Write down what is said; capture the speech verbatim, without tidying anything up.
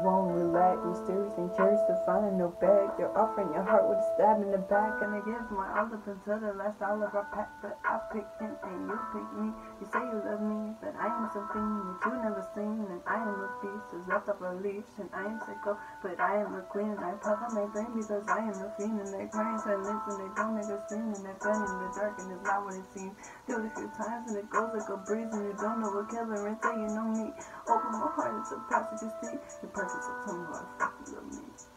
won't relax. Mysterious and curious to find no bag. You're offering your heart with a stab in the back. And it gives my all up until the last dollar I pack. But I picked him and you picked me. You say you love me, but I am something that you never seen. And I am a beast, who's left off a leash. And I am psycho, but I am a queen. And I puff on my brain because I am a fiend. And they crying silence and they don't make a scene. And they're gun in the dark and it's not what it seems. Do it a few times and it goes like a breeze. And you don't know what killer and say you know me. Open my heart, it's a process you see. Your perfect, so tell me why I fucking love me.